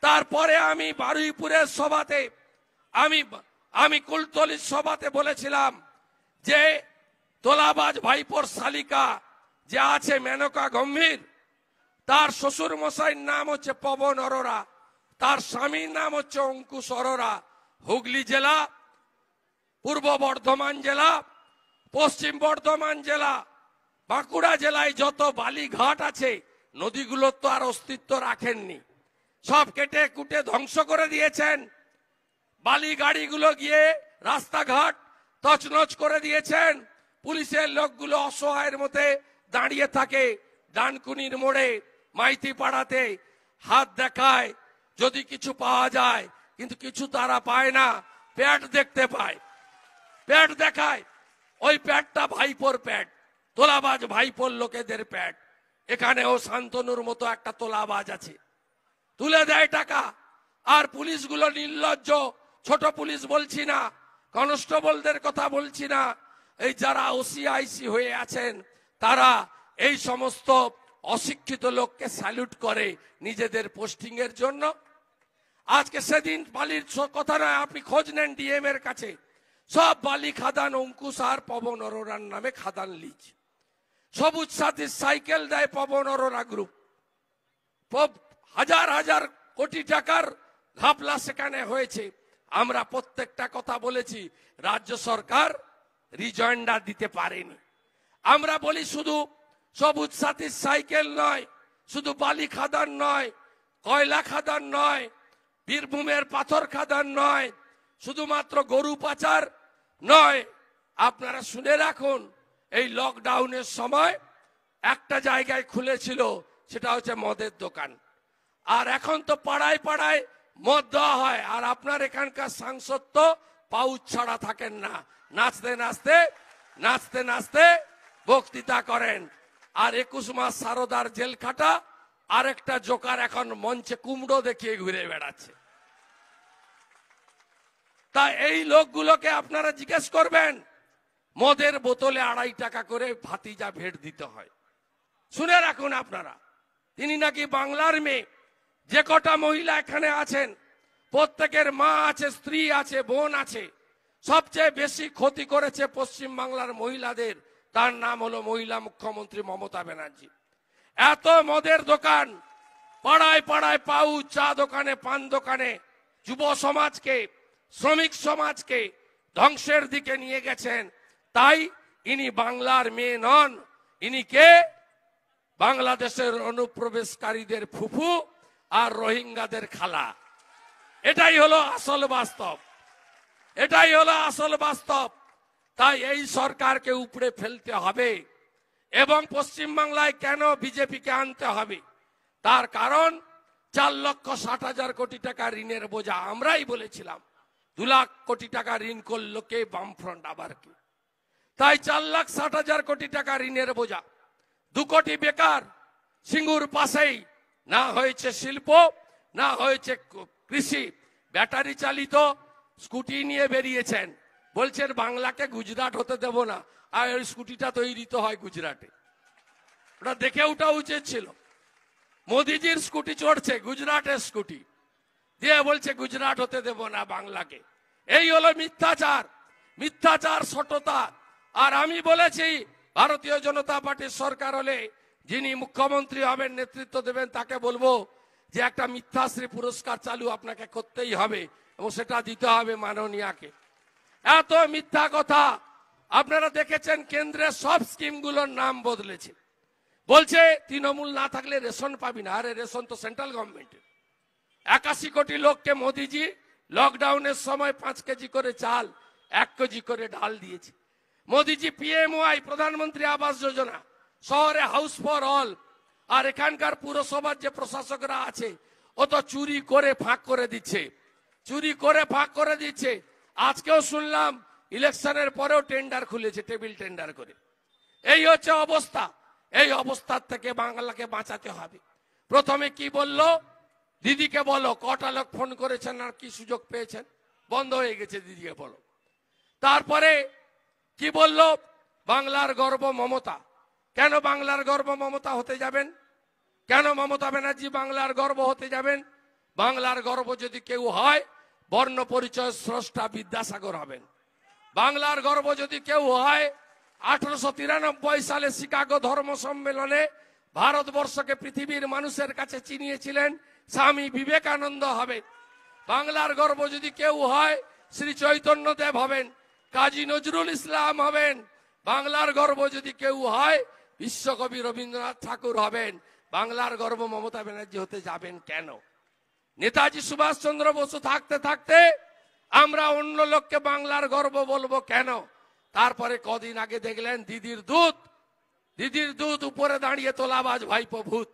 তারপরে আমি বারুইপুরের সভাতে আমি কুলতলির সভাতে বলেছিলাম যে তোলাবাজ ভাইপোর শালিকা যে আছে মেনকা গম্ভীর, তার শ্বশুর মশাইয়ের নাম হচ্ছে পবন অরোরা, তার স্বামীর নাম হচ্ছে অঙ্কুশ অরোরা। হুগলি জেলা, পূর্ব বর্ধমান জেলা, পশ্চিম বর্ধমান জেলা, বাঁকুড়া জেলায় যত বালিঘাট আছে নদীগুলো তো আর অস্তিত্ব রাখেননি, সব কেটে কুটে ধ্বংস করে দিয়েছেন। বালি গাড়িগুলো গিয়ে রাস্তাঘাট তছনছ করে দিয়েছেন। পুলিশের লোকগুলো অসহায়ের মধ্যে দাঁড়িয়ে থাকে ডানকুনির মোড়ে, মাইতি পাড়াতে হাত দেখায় যদি কিছু পাওয়া যায়, কিন্তু কিছু তারা পায় না। প্যাট দেখতে পায়, প্যাট দেখায়, ওই প্যাটটা ভাইপোর প্যাট, তোলাবাজ ভাইপোর লোকেদের প্যাট। এখানেও শান্তনুর মতো একটা তোলাবাজ আছে, তুলে দেয় টাকা। আর পুলিশগুলো নির্লজ্জ, ছোট পুলিশ বলছি না, কনস্টেবলদের কথা বলছি না, এই যারা ওসিআইসি হয়ে আছেন তারা এই সমস্ত অশিক্ষিত লোককে স্যালুট করে নিজেদের পোস্টিং এর জন্য। আজকে সেদিন বালির কথা নয়, আপনি খোঁজ নেন ডিএম এর কাছে, সব বালি খাদান অঙ্কুশ আর পবন অরোরার নামে খাদান লিজ। সবুজ সাথী সাইকেল দেয় পবন অরোরা গ্রুপ, হাজার হাজার কোটি টাকার ঘাপলা সেখানে হয়েছে। আমরা প্রত্যেকটা কথা বলেছি, রাজ্য সরকার রিজয়েন্ডার দিতে পারেনি। আমরা বলি শুধু সবুজ সাথীর সাইকেল নয়, শুধু বালি খাদান নয়, কয়লা খাদান নয়, বীরভূমের পাথর খাদান নয়, শুধুমাত্র গরু পাচার নয়। আপনারা শুনে রাখুন, এই লকডাউনের সময় একটা জায়গায় খুলেছিল, সেটা হচ্ছে মদের দোকান। আর এখন তো পাড়ায় পাড়ায় মদ দেওয়া হয়, আর আপনার এখানকার সাংসদ তো পাউচ ছাড়া থাকেন না, নাচতে নাচতে নাচতে নাচতে বক্তৃতা করেন। আর 21 মাস সারদার জেল খাটা আরেকটা জোকার এখন মঞ্চে কুমড়ো দেখিয়ে ঘুরে বেড়াচ্ছে। তা এই লোকগুলোকে আপনারা জিজ্ঞেস করবেন, মদের বোতলে 2.5 টাকা করে ভাতিজা ভেট দিতে হয়। শুনে রাখুন আপনারা, তিনি নাকি বাংলার মেয়ে। যে কটা মহিলা এখানে আছেন প্রত্যেকের মা আছে, স্ত্রী আছে, বোন আছে। সবচেয়ে বেশি ক্ষতি করেছে পশ্চিম বাংলার মহিলাদের, তার নাম হলো মহিলা মুখ্যমন্ত্রী মমতা ব্যানার্জি। এত মদের দোকান, পাড়ায় পাড়ায় পাউচ, চা দোকানে, পান দোকানে যুব সমাজকে, শ্রমিক সমাজকে ধ্বংসের দিকে নিয়ে গেছেন। তাই ইনি বাংলার মেয়ে নন, ইনি কে? বাংলাদেশের অনুপ্রবেশকারীদের ফুফু আর রোহিঙ্গাদের খালা। এটাই হলো আসল বাস্তব, এটাই হলো আসল বাস্তব। তাই এই সরকারকে উপড়ে ফেলতে হবে। এবং পশ্চিমবাংলায় কেন বিজেপিকে আনতে হবে, তার কারণ 4,60,000 কোটি টাকা ঋণের বোঝা। আমরাই বলেছিলাম 2 লাখ কোটি টাকা ঋণ করলো কে? বামফ্রন্ট। আবার কি? তাই 4,60,000 কোটি টাকা ঋণের বোঝা, 2 কোটি বেকার। সিঙ্গুর পাশেই না হয়েছে শিল্প, না হয়েছে কৃষি। ব্যাটারি চালিত স্কুটি নিয়ে বেরিয়েছেন, বলছেন বাংলাকে গুজরাট হতে দেব না। আর ওই স্কুটিটা তৈরি তো হয় গুজরাটে, ওটা দেখে ওঠা উচিত ছিল। মোদিজির স্কুটি চড়ছে, গুজরাটের স্কুটি দিয়ে বলছে গুজরাট হতে দেব না বাংলাকে। এই হলো মিথ্যাচার, মিথ্যাচার, সততা। আর আমি বলেছি, ভারতীয় জনতা পার্টির সরকার হলে যিনি মুখ্যমন্ত্রী হবেন, নেতৃত্ব দেবেন, তাকে বলবো যে একটা মিথ্যাশ্রী পুরস্কার চালু আপনাকে করতেই হবে, এবং সেটা দিতে হবে মাননীয়াকে। এত মিথ্যা কথা। আপনারা দেখেছেন কেন্দ্রের সব স্কিমগুলোর নাম বদলেছে। বলছে তৃণমূল না থাকলে রেশন পাবি না। আরে রেশন তো সেন্ট্রাল গভর্নমেন্টের। 81 কোটি লোককে মোদিজি লকডাউনের সময় 5 কেজি করে চাল, 1 কেজি করে ডাল দিয়েছে। মোদিজি পিএমওয়াই, প্রধানমন্ত্রী আবাস যোজনা, শহরে হাউস ফর অল। আর এখানকার পুরসভার যে প্রশাসকরা আছে, ও তো চুরি করে ফাঁক করে দিচ্ছে, চুরি করে ফাঁক করে দিচ্ছে। আজকেও শুনলাম ইলেকশনের পরেও টেন্ডার খুলেছে, টেবিল টেন্ডার করে। এই হচ্ছে অবস্থা। এই অবস্থার থেকে বাংলাকে বাঁচাতে হবে। প্রথমে কি বললো, দিদিকে বলো কটা লোক ফোন করেছেন আর কি সুযোগ পেয়েছেন, বন্ধ হয়ে গেছে, দিদিকে বলো। তারপরে কি বললো, বাংলার গর্ব মমতা। কেন বাংলার গর্ব মমতা হতে যাবেন? কেন মমতা ব্যানার্জি বাংলার গর্ব হতে যাবেন? বাংলার গর্ব যদি কেউ হয়, বর্ণ পরিচয় স্রষ্টা বিদ্যাসাগর হবেন। বাংলার গর্ব যদি কেউ হয়, 1893 সালে শিকাগো ধর্ম সম্মেলনে ভারতবর্ষকে পৃথিবীর মানুষের কাছে চিনিয়েছিলেন স্বামী বিবেকানন্দ হবে। বাংলার গর্ব যদি কেউ হয়, শ্রী চৈতন্যদেব হবেন, কাজী নজরুল ইসলাম হবেন। বাংলার গর্ব যদি কেউ হয়, বিশ্বকবি রবীন্দ্রনাথ ঠাকুর হবেন। বাংলার গর্ব মমতা ব্যানার্জি হতে যাবেন কেন? নেতাজি সুভাষচন্দ্র বসু থাকতে থাকতে আমরা অন্য লোককে বাংলার গর্ব বলবো কেন? তারপরে কদিন আগে দেখলেন দিদির দুধ উপরে দাঁড়িয়ে তোলাবাজ ভাইপো ভূত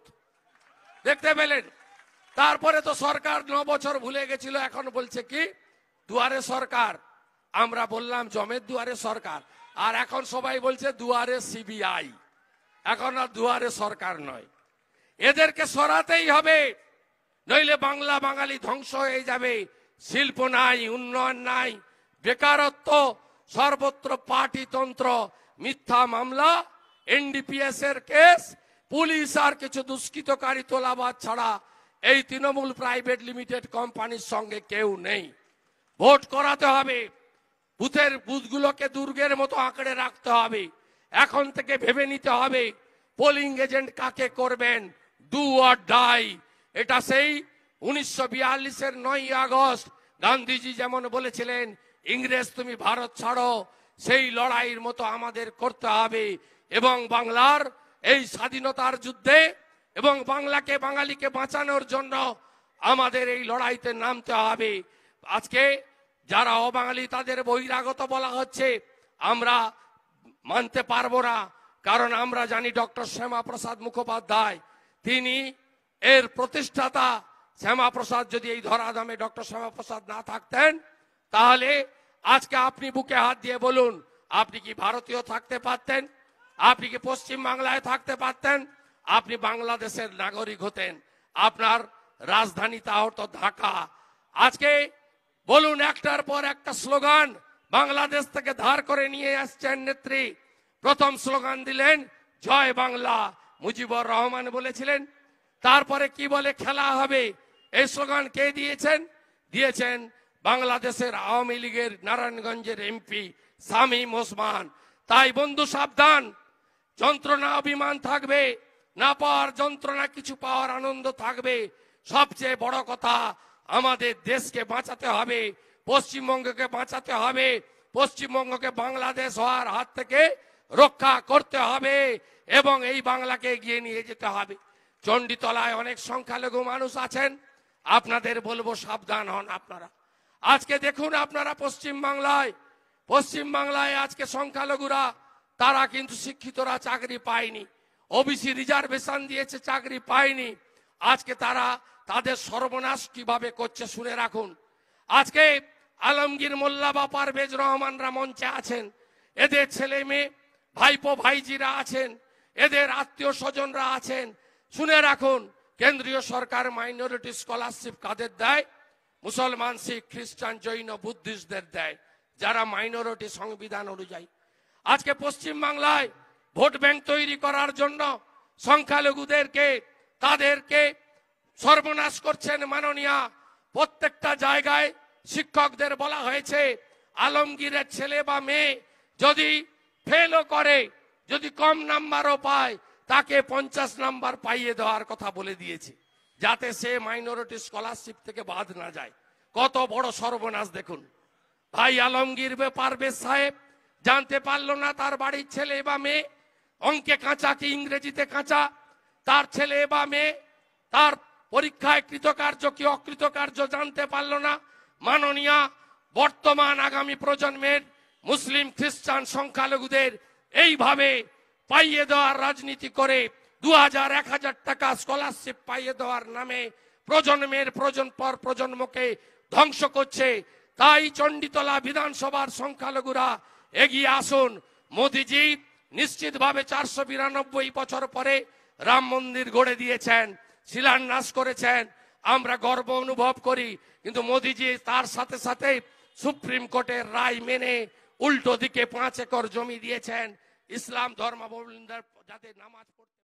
দেখতে পেলেন। তারপরে তো সরকার 9 বছর ভুলে গেছিল, এখন বলছে কি দুয়ারে সরকার। আমরা বললাম জমের দুয়ারে সরকার, আর এখন সবাই বলছে দুয়ারে সিবিআই। এখন আর দুয়ারে সরকার নয়, এদেরকে সরাতেই হবে, নইলে বাংলা বাঙালি ধ্বংস হয়ে যাবে। শিল্প নাই, উন্নয়ন নাই, বেকারত্ব, সর্বত্র পার্টিতন্ত্র, মিথ্যা মামলা, এনডিপিএস এর কেস, পুলিশ আর কিছু দুষ্কৃতকারী তোলাবাজ ছাড়া এই তৃণমূল প্রাইভেট লিমিটেড কোম্পানির সঙ্গে কেউ নেই। ভোট করাতে হবে, বুথগুলোকে দুর্গের মতো আঁকড়ে রাখতে হবে। এখন থেকে ভেবে নিতে হবে পোলিং এজেন্ট কাকে করবেন, ডু অর ডাই। এটা সেই 1942-এর 9ই আগস্ট গান্ধীজি যেমন বলেছিলেন, ইংরেজ তুমি ভারত ছাড়ো, সেই লড়াইয়ের মতো আমাদের করতে হবে। এবং বাংলার এই স্বাধীনতার যুদ্ধে এবং বাংলাকে বাঙালিকে বাঁচানোর জন্য আমাদের এই লড়াইতে নামতে হবে। আজকে যারা অবাঙালি তাদের বহিরাগত বলা হচ্ছে, আমরা মানতে পারবো না, কারণ আমরা জানি ডক্টর শ্যামাপ্রসাদ মুখোপাধ্যায় তিনি এর প্রতিষ্ঠাতা। শ্যামাপ্রসাদ যদি এই ধরাধামে ডক্টর শ্যামাপ্রসাদ না থাকতেন, তাহলে আজকে আপনি বুকে হাত দিয়ে বলুন, আপনি কি ভারতীয় থাকতে পারতেন? আপনি কি পশ্চিম বাংলায় থাকতে পারতেন? আপনি বাংলাদেশের নাগরিক হতেন, আপনার রাজধানী তা হতো ঢাকা। আজকে বলুন, একটার পর একটা স্লোগান বাংলাদেশ থেকে ধার করে নিয়ে আসছেন নেত্রী। প্রথম স্লোগান দিলেন জয় বাংলা, মুজিবুর রহমান বলেছিলেন। তারপরে কি বলে খেলা হবে, এই স্লোগান কে দিয়েছেন বাংলাদেশের আওয়ামী লীগের নারায়ণগঞ্জের এমপি শামীম ওসমান। তাই বন্ধু সাবধান, যন্ত্রণা অভিমান থাকবে, না পাওয়ার যন্ত্রণা, কিছু পাওয়ার আনন্দ থাকবে। সবচেয়ে বড় কথা, আমাদের দেশকে বাঁচাতে হবে, পশ্চিমবঙ্গকে বাঁচাতে হবে, পশ্চিমবঙ্গকে বাংলাদেশ হওয়ার হাত থেকে রক্ষা করতে হবে এবং এই বাংলাকে এগিয়ে নিয়ে যেতে হবে। চণ্ডীতলায় অনেক সংখ্যালঘু মানুষ আছেন, আপনাদের বলবো সাবধান হন আপনারা। আজকে দেখুন, আপনারা পশ্চিমবাংলায় আজকে সংখ্যালঘুরা তারা কিন্তু শিক্ষিতরা চাকরি পায়নি, ওবিসি রিজার্ভেশন দিয়েছে চাকরি পায়নি। আজকে তারা তাদের সর্বনাশ কিভাবে করছে শুনে রাখুন। আজকে আলমগীর মোল্লা বা পারভেজ রহমানরা মঞ্চে আছেন, এদের ছেলে মেয়ে ভাইপো ভাইজিরা আছেন, এদের আত্মীয় স্বজনরা আছেন। শুনে রাখুন, কেন্দ্রীয় সরকার মাইনরিটি স্কলারশিপ কাদের দেয়? মুসলমান, শিখ, খ্রিস্টান, জৈন, বুদ্ধিস্টদের দেয়, যারা মাইনরিটি সংবিধান অনুযায়ী। আজকে পশ্চিম বাংলায় ভোট ব্যাংক তৈরি করার জন্য তাদেরকে সর্বনাশ করছেন মাননীয়া। প্রত্যেকটা জায়গায় শিক্ষকদের বলা হয়েছে আলমগীরের ছেলে বা মেয়ে যদি ফেলও করে, যদি কম নাম্বারও পায়, তাকে 50 নাম্বার পাইয়ে দেওয়ার কথা বলে দিয়েছে, যাতে সে মাইনরিটি স্কলারশিপ থেকে বাদ না যায়। কত বড় সর্বনাশ দেখুন। ভাই আলমগীর পারভেজ সাহেব জানতে পারলো না তার বাড়ির ছেলে বা মেয়ে অঙ্কে কাঁচা কি ইংরেজিতে কাঁচা, তার ছেলে বা মেয়ে তার পরীক্ষায় কৃতকার্য কি অকৃতকার্য জানতে পারলো না। মাননীয়া, বর্তমান আগামী প্রজন্মের মুসলিম, খ্রিস্টান, সংখ্যালঘুদের এইভাবে পাইয়ে দেওয়ার রাজনীতি করে 2000-1000 টাকা স্কলারশিপ পাইয়ে দেওয়ার নামে প্রজন্মকে ধ্বংস করছে। তাই চণ্ডীতলা বিধানসভার সংখ্যালঘুরা এগিয়ে আসুন। মোদিজি নিশ্চিতভাবে 492 বছর পরে রাম মন্দির গড়ে দিয়েছেন, শিলান্যাস করেছেন, আমরা গর্ব অনুভব করি। কিন্তু মোদিজি তার সাথে সাথে সুপ্রিম কোর্টের রায় মেনে উল্টো দিকে 5 একর জমি দিয়েছেন ইসলাম ধর্মাবলম্বীদের যাতে নামাজ পড়তে